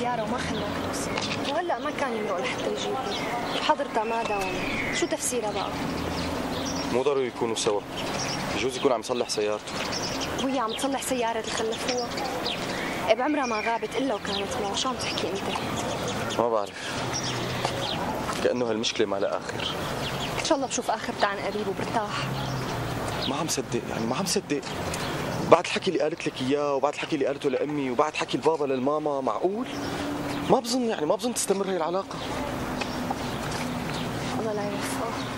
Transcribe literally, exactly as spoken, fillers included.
السيارة وما خلاك نوصل، وهلا ما كان يمرق لحتى يجيبني، وحضرتها ما داوم، شو تفسيرها بقى؟ مو ضروري يكونوا سوا، بجوز يكون عم يصلح سيارته. وهي عم تصلح سيارة اللي خلفوها؟ إيه بعمرها ما غابت إلا وكانت معه، شو عم تحكي أنت؟ ما بعرف، كأنه هالمشكلة ما لها آخر. إن شاء الله بشوف آخرتها عن قريب وبرتاح. ما عم صدق يعني ما عم صدق، بعد الحكي اللي قالت لك إياه وبعد الحكي اللي قالته لأمي وبعد حكي البابا للماما، معقول؟ ما بظن يعني ما بظن تستمر هي العلاقة. الله لا يوفقه.